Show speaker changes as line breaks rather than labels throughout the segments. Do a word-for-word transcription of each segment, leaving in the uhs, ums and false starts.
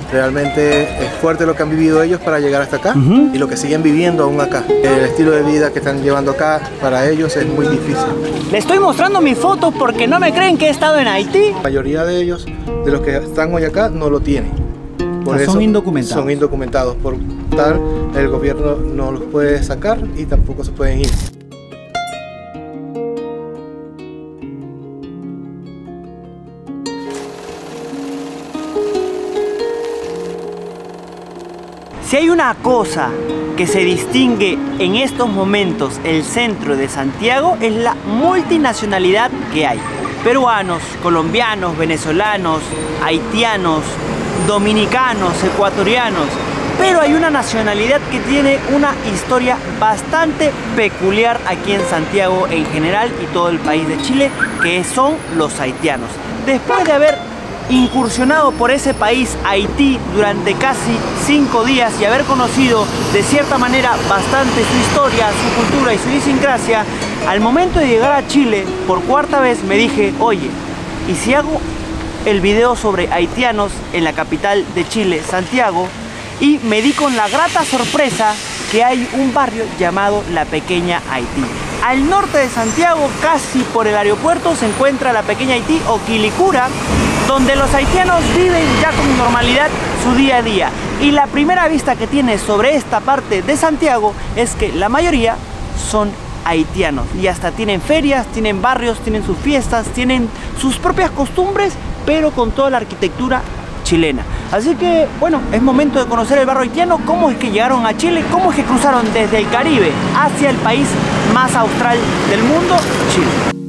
Realmente es fuerte lo que han vivido ellos para llegar hasta acá
uh-huh.
y lo que siguen viviendo aún acá. El estilo de vida que están llevando acá para ellos es muy difícil.
Le estoy mostrando mis fotos porque no me creen que he estado en Haití.
La mayoría de ellos, de los que están hoy acá, no lo tienen. Por eso
son indocumentados.
Son indocumentados. Por tal, el gobierno no los puede sacar y tampoco se pueden ir.
Si hay una cosa que se distingue en estos momentos el centro de Santiago es la multinacionalidad que hay. Peruanos, colombianos, venezolanos, haitianos, dominicanos, ecuatorianos. Pero hay una nacionalidad que tiene una historia bastante peculiar aquí en Santiago en general y todo el país de Chile, que son los haitianos. Después de haber incursionado por ese país, Haití, durante casi cinco días y haber conocido de cierta manera bastante su historia, su cultura y su idiosincrasia, al momento de llegar a Chile por cuarta vez me dije, oye, ¿y si hago el video sobre haitianos en la capital de Chile, Santiago? Y me di con la grata sorpresa que hay un barrio llamado La Pequeña Haití. Al norte de Santiago, casi por el aeropuerto, se encuentra La Pequeña Haití o Quilicura, donde los haitianos viven ya con normalidad su día a día. Y la primera vista que tienes sobre esta parte de Santiago es que la mayoría son haitianos. Y hasta tienen ferias, tienen barrios, tienen sus fiestas, tienen sus propias costumbres, pero con toda la arquitectura chilena. Así que, bueno, es momento de conocer el barrio haitiano, cómo es que llegaron a Chile, cómo es que cruzaron desde el Caribe hacia el país más austral del mundo, Chile.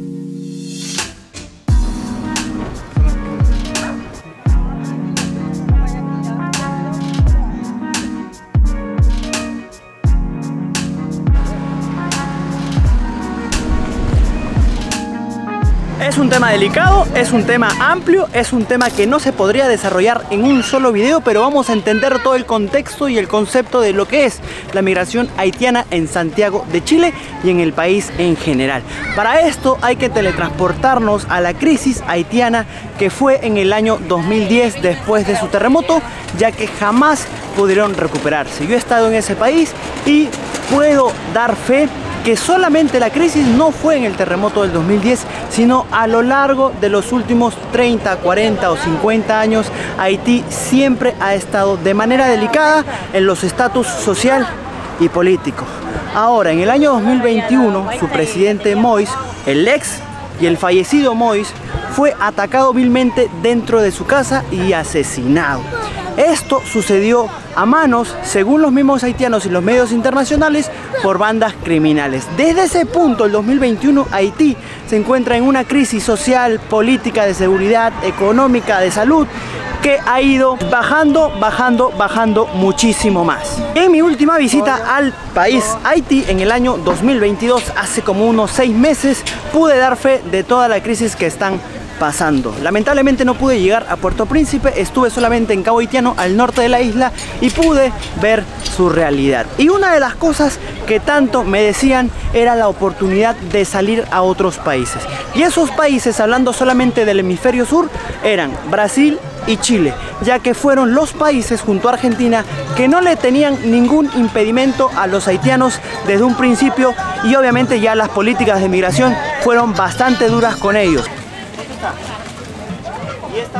Es un tema delicado, es un tema amplio, es un tema que no se podría desarrollar en un solo video, pero vamos a entender todo el contexto y el concepto de lo que es la migración haitiana en Santiago de Chile y en el país en general. Para esto hay que teletransportarnos a la crisis haitiana que fue en el año dos mil diez después de su terremoto, ya que jamás pudieron recuperarse. Yo he estado en ese país y puedo dar fe que solamente la crisis no fue en el terremoto del dos mil diez, sino a lo largo de los últimos treinta, cuarenta o cincuenta años, Haití siempre ha estado de manera delicada en los estatus social y político. Ahora, en el año dos mil veintiuno, su presidente Moïse, el ex y el fallecido Moïse, fue atacado vilmente dentro de su casa y asesinado. Esto sucedió a manos, según los mismos haitianos y los medios internacionales, por bandas criminales. Desde ese punto, el dos mil veintiuno, Haití se encuentra en una crisis social, política, de seguridad, económica, de salud, que ha ido bajando, bajando, bajando muchísimo más. En mi última visita al país Haití, en el año dos mil veintidós, hace como unos seis meses, pude dar fe de toda la crisis que están pasando. Lamentablemente no pude llegar a Puerto Príncipe, estuve solamente en Cabo Haitiano, al norte de la isla, y pude ver su realidad. Y una de las cosas que tanto me decían era la oportunidad de salir a otros países. Y esos países, hablando solamente del hemisferio sur, eran Brasil y Chile, ya que fueron los países junto a Argentina que no le tenían ningún impedimento a los haitianos desde un principio, y obviamente ya las políticas de migración fueron bastante duras con ellos. ¿Y esta?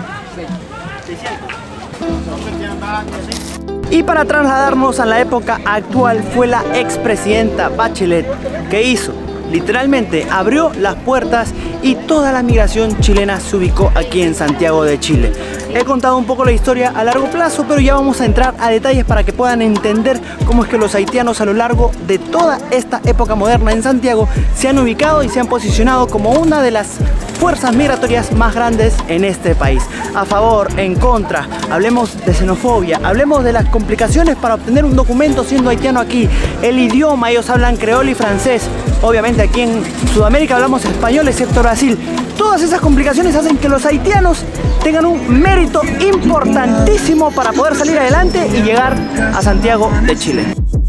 seiscientos. Y para trasladarnos a la época actual, fue la expresidenta Bachelet que hizo, literalmente abrió las puertas y toda la migración chilena se ubicó aquí en Santiago de Chile. He contado un poco la historia a largo plazo, pero ya vamos a entrar a detalles para que puedan entender cómo es que los haitianos a lo largo de toda esta época moderna en Santiago se han ubicado y se han posicionado como una de las fuerzas migratorias más grandes en este país. A favor, en contra, hablemos de xenofobia, hablemos de las complicaciones para obtener un documento siendo haitiano aquí, el idioma, ellos hablan creol y francés, obviamente aquí en Sudamérica hablamos español excepto Brasil. Todas esas complicaciones hacen que los haitianos tengan un mérito importantísimo para poder salir adelante y llegar a Santiago de Chile.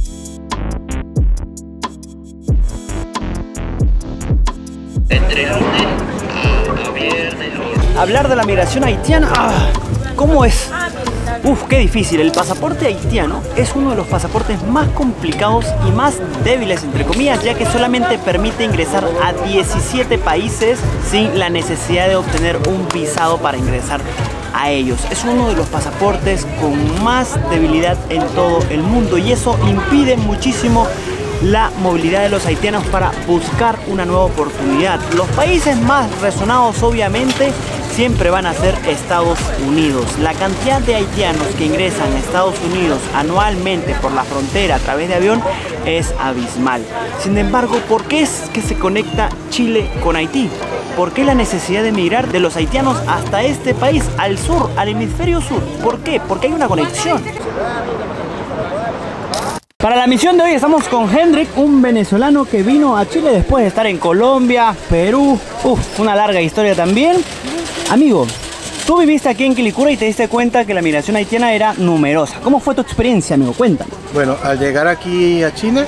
Entre lunes a viernes.
Hablar de la migración haitiana, ah, ¿cómo es? Uf, qué difícil. El pasaporte haitiano es uno de los pasaportes más complicados y más débiles, entre comillas, ya que solamente permite ingresar a diecisiete países sin la necesidad de obtener un visado para ingresar a ellos. Es uno de los pasaportes con más debilidad en todo el mundo y eso impide muchísimo la movilidad de los haitianos para buscar una nueva oportunidad. Los países más resonados obviamente siempre van a ser Estados Unidos. La cantidad de haitianos que ingresan a Estados Unidos anualmente por la frontera a través de avión es abismal. Sin embargo, ¿por qué es que se conecta Chile con Haití? ¿Por qué la necesidad de emigrar de los haitianos hasta este país, al sur, al hemisferio sur? ¿Por qué? Porque hay una conexión. Para la misión de hoy estamos con Hendrik, un venezolano que vino a Chile después de estar en Colombia, Perú, uf, una larga historia también. Amigo, tú viviste aquí en Quilicura y te diste cuenta que la migración haitiana era numerosa. ¿Cómo fue tu experiencia, amigo? Cuéntame.
Bueno, al llegar aquí a Chile,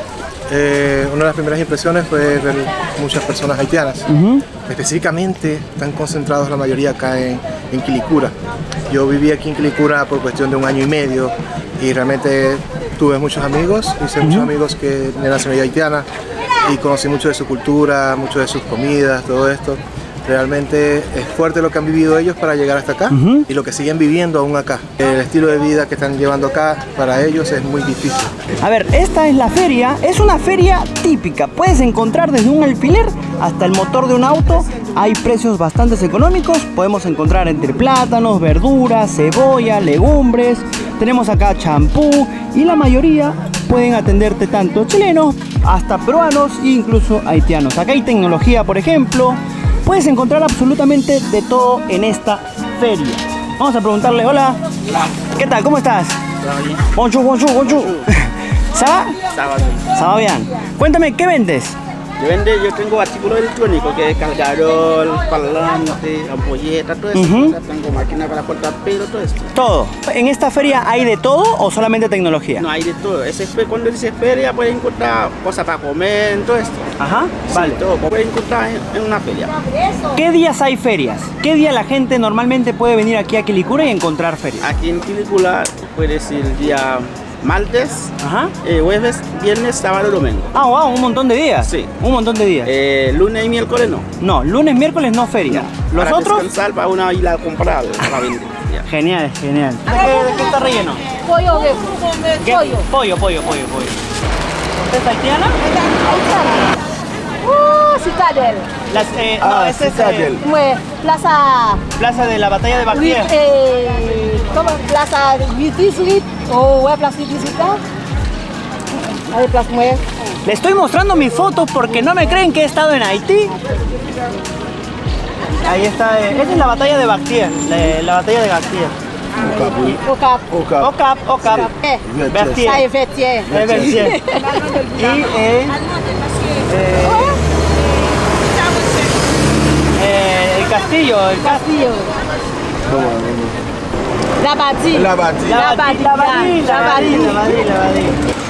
eh, una de las primeras impresiones fue ver muchas personas haitianas. Uh-huh. Específicamente están concentrados la mayoría acá en, en Quilicura. Yo viví aquí en Quilicura por cuestión de un año y medio y realmente tuve muchos amigos, hice uh-huh. muchos amigos que de nacionalidad haitiana y conocí mucho de su cultura, mucho de sus comidas, todo esto. Realmente es fuerte lo que han vivido ellos para llegar hasta acá uh-huh. y lo que siguen viviendo aún acá. El estilo de vida que están llevando acá para ellos es muy difícil.
A ver, esta es la feria, es una feria típica. Puedes encontrar desde un alfiler hasta el motor de un auto. Hay precios bastante económicos. Podemos encontrar entre plátanos, verduras, cebolla, legumbres. Tenemos acá champú y la mayoría pueden atenderte tanto chilenos hasta peruanos e incluso haitianos. Acá hay tecnología, por ejemplo. Puedes encontrar absolutamente de todo en esta feria. Vamos a preguntarle, hola.
Hola.
¿Qué tal? ¿Cómo estás?
Bien.
Bonjour, bonjour, bonjour. ¿Ça va?
Ça va bien.
¿Ça va bien? Cuéntame, ¿qué vendes?
Yo vende, yo tengo artículos electrónicos que es cargador, parlante, ampolleta, todo eso.
Uh-huh.
O sea, tengo máquina para cortar pelo, todo esto.
Todo. ¿En esta feria hay de todo o solamente tecnología?
No, hay de todo. Ese, cuando dice feria puedes encontrar cosas para comer, todo esto.
Ajá,
sí,
vale.
Todo, puedes encontrar en, en una feria.
¿Qué días hay ferias? ¿Qué día la gente normalmente puede venir aquí a Quilicura y encontrar ferias?
Aquí en Quilicura puede ser el día martes,
Ajá.
Eh, jueves, viernes, sábado, domingo.
Ah, wow, un montón de días.
Sí.
Un montón de días.
Eh, lunes y miércoles no.
No, lunes, miércoles no feria.
No.
¿Los
para
otros?
Descansar para una ir a comprar para vender. Ya.
Genial, genial. ¿De qué, de qué está relleno?
Pollo,
¿Qué?
pollo.
Pollo, pollo, pollo, pollo. ¿Usted es haitiana?
Uh, Citadel.
Las, eh,
Ah,
no, ese es
Citadel.
eh,
Mue, Plaza.
Plaza de la Batalla de Bactier.
Eh, ¿Cómo? Plaza huit dix-huit. Oh, ouais, Plaza huit dix-huit là. Allez, Plaza Mue.
Le estoy mostrando mis fotos porque no me creen que he estado en Haití. Ahí está, eh, esta es la Batalla de Bactier, la, la Batalla de Bactier.
Au Cap.
Ocap, Ocap,
Eh,
Berthier.
ça est Vertier.
Eh, Berthier. Y eh, eh, eh, el castillo, el castillo.
Castillo. La Bâtie.
La Bâtie.
La
La
Bâtie,
Bâtie.
la Bâtie, la Bâtie, la Bâtie, la Bâtie.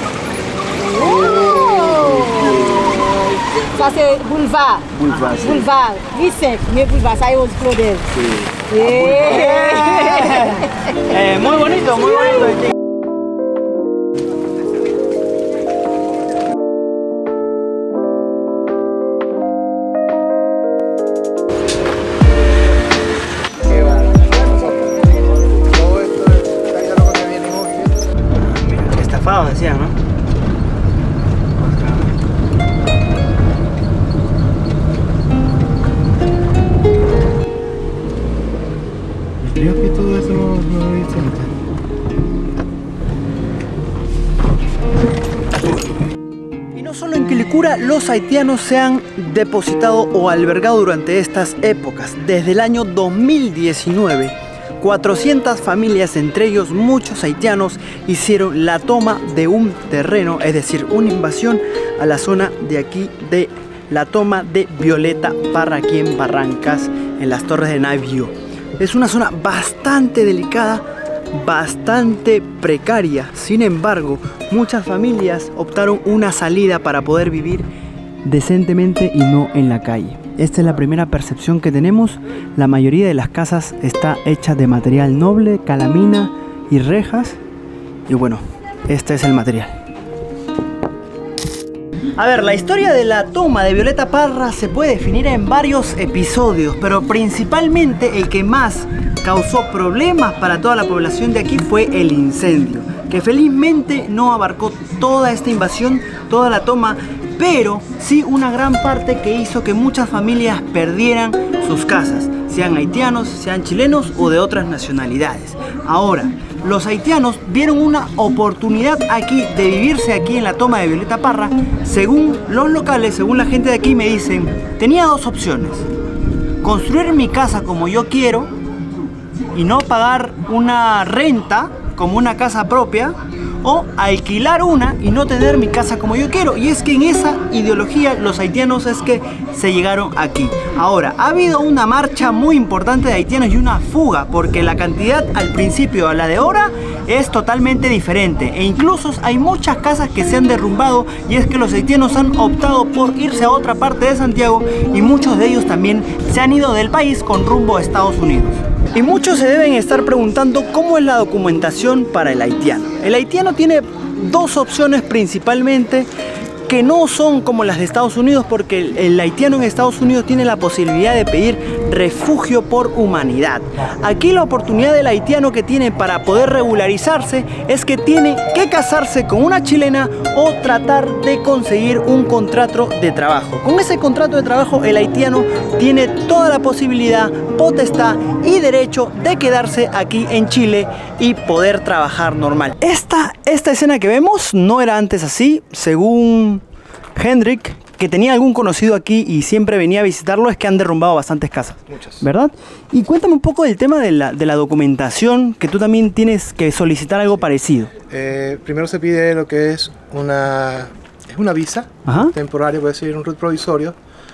Oh. Ça c'est boulevard.
Boulevard, sí.
Boulevard. huit cinq. Mais boulevard, ça est aux Claudel.
Sí.
Eh, muy bonito, muy bonito.
Qué bueno. Todo esto es lo que viene hoy.
Estafado, decía, ¿no?
Creo que todo eso no, no lo hice antes.
Y no solo en Quilicura los haitianos se han depositado o albergado durante estas épocas. Desde el año dos mil diecinueve, cuatrocientas familias, entre ellos muchos haitianos, hicieron la toma de un terreno, es decir, una invasión a la zona de aquí de la toma de Violeta Parra, aquí en Barrancas, en las Torres de Navio. Es una zona bastante delicada, bastante precaria. Sin embargo, muchas familias optaron una salida para poder vivir decentemente y no en la calle. Esta es la primera percepción que tenemos. La mayoría de las casas está hecha de material noble, calamina y rejas. Y bueno, este es el material. A ver, la historia de la toma de Violeta Parra se puede definir en varios episodios, pero principalmente el que más causó problemas para toda la población de aquí fue el incendio, que felizmente no abarcó toda esta invasión, toda la toma, pero sí una gran parte que hizo que muchas familias perdieran sus casas, sean haitianos, sean chilenos o de otras nacionalidades. Ahora, los haitianos vieron una oportunidad aquí de vivirse aquí en la toma de Violeta Parra. Según los locales, según la gente de aquí, me dicen, tenía dos opciones: construir mi casa como yo quiero y no pagar una renta como una casa propia, o alquilar una y no tener mi casa como yo quiero. Y es que en esa ideología los haitianos es que se llegaron aquí. Ahora, ha habido una marcha muy importante de haitianos y una fuga, porque la cantidad al principio a la de ahora es totalmente diferente, e incluso hay muchas casas que se han derrumbado, y es que los haitianos han optado por irse a otra parte de Santiago, y muchos de ellos también se han ido del país con rumbo a Estados Unidos. Y muchos se deben estar preguntando cómo es la documentación para el haitiano. El haitiano tiene dos opciones principalmente, que no son como las de Estados Unidos, porque el, el haitiano en Estados Unidos tiene la posibilidad de pedir refugio por humanidad. Aquí la oportunidad del haitiano que tiene para poder regularizarse es que tiene que casarse con una chilena o tratar de conseguir un contrato de trabajo. Con ese contrato de trabajo el haitiano tiene toda la posibilidad, potestad y derecho de quedarse aquí en Chile y poder trabajar normal. Esta, esta escena que vemos no era antes así, según Hendrik, que tenía algún conocido aquí y siempre venía a visitarlo, es que han derrumbado bastantes casas. Muchas. ¿Verdad? Y cuéntame un poco del tema de la, de la documentación, que tú también tienes que solicitar algo parecido.
Eh, primero se pide lo que es una, es una visa. Ajá. Temporaria, puede decir un R U T provisorio,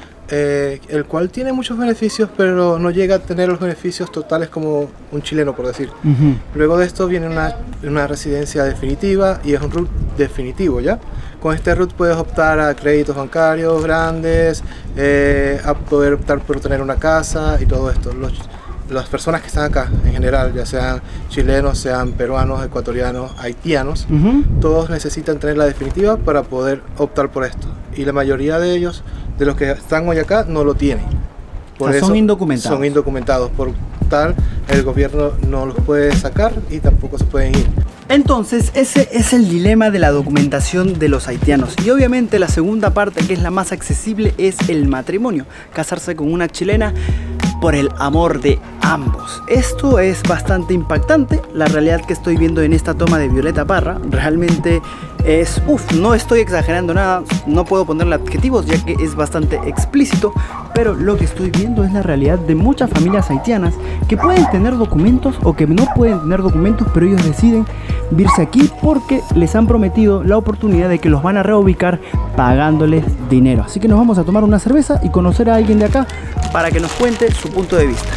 eh, el cual tiene muchos beneficios, pero no llega a tener los beneficios totales como un chileno, por decir. Uh-huh. Luego de esto viene una, una residencia definitiva y es un R U T definitivo, ¿ya? Con este R U T puedes optar a créditos bancarios grandes, eh, a poder optar por tener una casa y todo esto. Los, las personas que están acá, en general, ya sean chilenos, sean peruanos, ecuatorianos, haitianos, uh-huh. todos necesitan tener la definitiva para poder optar por esto. Y la mayoría de ellos, de los que están hoy acá, no lo tienen. Por
o sea,
eso
son indocumentados.
Son indocumentados. Por tal, el gobierno no los puede sacar y tampoco se pueden ir.
Entonces ese es el dilema de la documentación de los haitianos, y obviamente la segunda parte, que es la más accesible, es el matrimonio, casarse con una chilena por el amor de ambos. Esto es bastante impactante, la realidad que estoy viendo en esta toma de Violeta Parra realmente es, uff, no estoy exagerando nada, no puedo ponerle adjetivos ya que es bastante explícito, pero lo que estoy viendo es la realidad de muchas familias haitianas que pueden tener documentos o que no pueden tener documentos, pero ellos deciden virse aquí porque les han prometido la oportunidad de que los van a reubicar pagándoles dinero. Así que nos vamos a tomar una cerveza y conocer a alguien de acá para que nos cuente su punto de vista.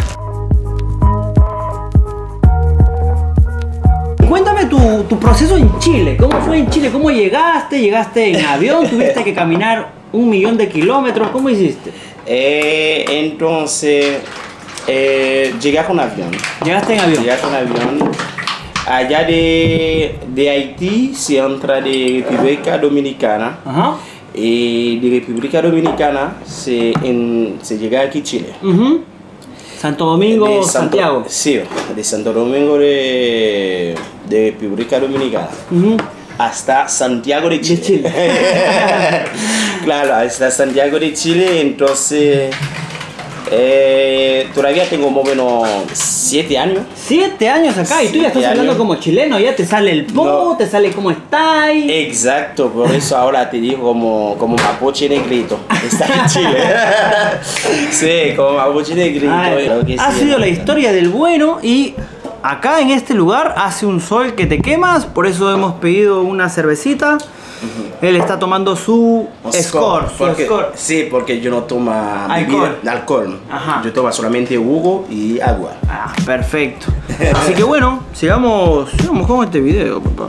Cuéntame tu, tu proceso en Chile. ¿Cómo fue en Chile? ¿Cómo llegaste? ¿Llegaste en avión? ¿Tuviste que caminar un millón de kilómetros? ¿Cómo hiciste?
Eh, entonces, eh, llegué con avión.
¿Llegaste en avión?
Llegué con avión. Allá de, de Haití se entra de República Dominicana. Ajá. Y de República Dominicana se, en, se llega aquí a Chile.
Uh-huh. Santo Domingo, de Santo, Santiago.
Sí, de Santo Domingo de, de República Dominicana. Uh-huh. Hasta Santiago de Chile. De Chile. Claro, hasta Santiago de Chile. Entonces, eh, todavía tengo más o menos siete años.
Siete años acá y tú ya estás años. Hablando como chileno, ya te sale el po, no. Te sale cómo estás.
Exacto, por eso ahora te digo como, como mapuche negrito. Está en Chile. Sí, como mapuche negrito.
Ay, que ha sí, sido la historia del bueno y acá en este lugar hace un sol que te quemas, por eso hemos pedido una cervecita. Uh-huh. Él está tomando su score, su
porque,
score.
Sí, porque yo no tomo alcohol. Bebida, alcohol.
Ajá.
Yo tomo solamente jugo y agua.
Ah, perfecto. Así que bueno, sigamos, sigamos con este video, papá.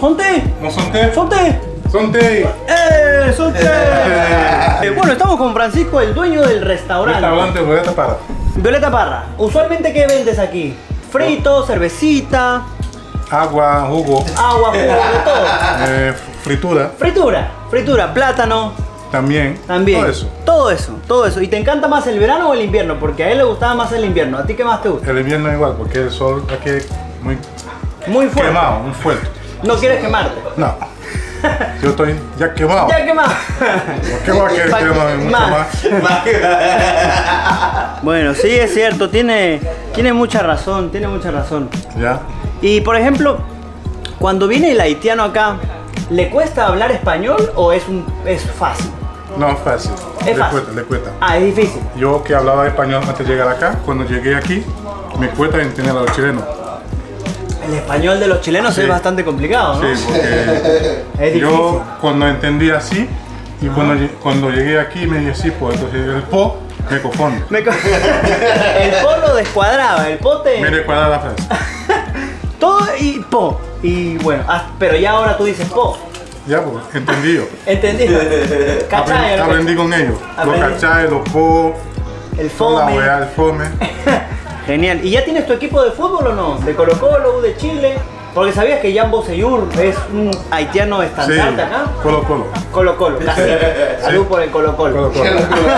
¡Sonte!
¿No son té?
¡Sonte!
Son té.
¡Eh! ¡Sonte! Eh, bueno, estamos con Francisco, el dueño del restaurante.
Restaurante Violeta Parra.
Violeta Parra, usualmente ¿qué vendes aquí? Frito, cervecita,
Agua, jugo,
agua, jugo, de todo.
eh, fritura,
Fritura, fritura, plátano,
también.
también.
Todo eso.
Todo eso, todo eso. ¿Y te encanta más el verano o el invierno? Porque a él le gustaba más el invierno. ¿A ti qué más te gusta?
El invierno igual, porque el sol aquí es muy
Muy fuerte.
quemado, muy fuerte.
No quieres quemarte.
No. Yo estoy ya quemado.
Ya quemado.
¿Por qué voy a querer
Pa-
quemar mucho
más.
más?
Bueno, sí, es cierto. Tiene, tiene mucha razón, tiene mucha razón.
Ya.
Y por ejemplo, cuando viene el haitiano acá, ¿le cuesta hablar español o es, un, es fácil?
No es fácil.
Es
le
fácil.
cuesta, le cuesta.
Ah, es difícil.
Yo que hablaba español antes de llegar acá, cuando llegué aquí, me cuesta entender a los chilenos.
El español de los chilenos
Sí.
es bastante complicado, ¿no?
Sí, porque
Es difícil.
yo cuando entendí así y cuando, lle- cuando llegué aquí me dije sí, pues entonces el po me confunde.
Me co- el po lo descuadraba, el po te...
Me recuerda la frase.
Todo y po. Y bueno, ah, pero ya ahora tú dices po.
Ya, pues, entendí yo.
¿Entendí? ¿Cachai?
Aprendí, aprendí con ellos.
Aprendí.
Los cachai, los po,
El
la
fome.
weá, el fome.
Genial. ¿Y ya tienes tu equipo de fútbol o no? ¿De Colo Colo, U de Chile? Porque sabías que Jan Boseyur es un haitiano
Sí,
estandarte acá.
colo colo.
Colo Colo, casi. Salud por el Colo Colo.
Colo colo.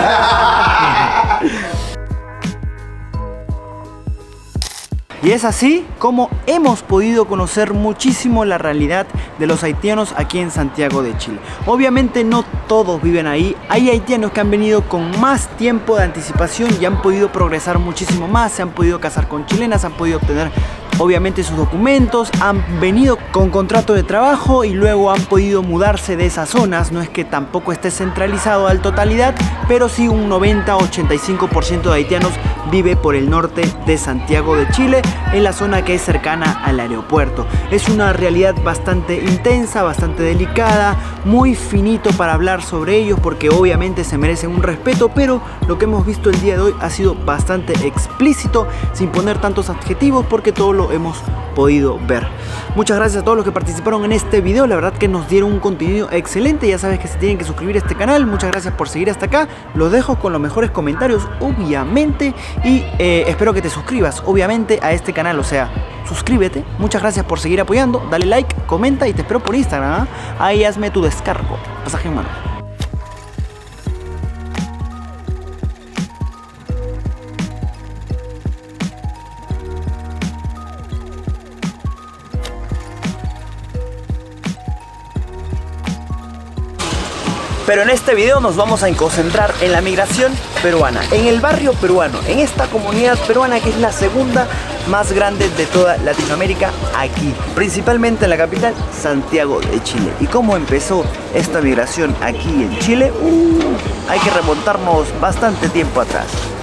Y es así como hemos podido conocer muchísimo la realidad de los haitianos aquí en Santiago de Chile. Obviamente no todos viven ahí, hay haitianos que han venido con más tiempo de anticipación y han podido progresar muchísimo más, se han podido casar con chilenas, han podido obtener obviamente sus documentos, han venido con contrato de trabajo y luego han podido mudarse de esas zonas. No es que tampoco esté centralizado al totalidad, pero sí un noventa a ochenta y cinco por ciento de haitianos vive por el norte de Santiago de Chile, en la zona que es cercana al aeropuerto. Es una realidad bastante intensa, bastante delicada, muy finito para hablar sobre ellos porque obviamente se merecen un respeto, pero lo que hemos visto el día de hoy ha sido bastante explícito, sin poner tantos adjetivos porque todo lo hemos podido ver. Muchas gracias a todos los que participaron en este video, la verdad que nos dieron un contenido excelente. Ya sabes que se tienen que suscribir a este canal. Muchas gracias por seguir hasta acá, los dejo con los mejores comentarios obviamente y eh, espero que te suscribas obviamente a este canal, o sea, suscríbete. Muchas gracias por seguir apoyando, dale like, comenta y te espero por Instagram, ¿eh? Ahí hazme tu descargo, pasaje en mano. Pero en este video nos vamos a concentrar en la migración peruana, en el barrio peruano, en esta comunidad peruana que es la segunda más grande de toda Latinoamérica aquí, principalmente en la capital, Santiago de Chile. ¿Y cómo empezó esta migración aquí en Chile? Uh, hay que remontarnos bastante tiempo atrás.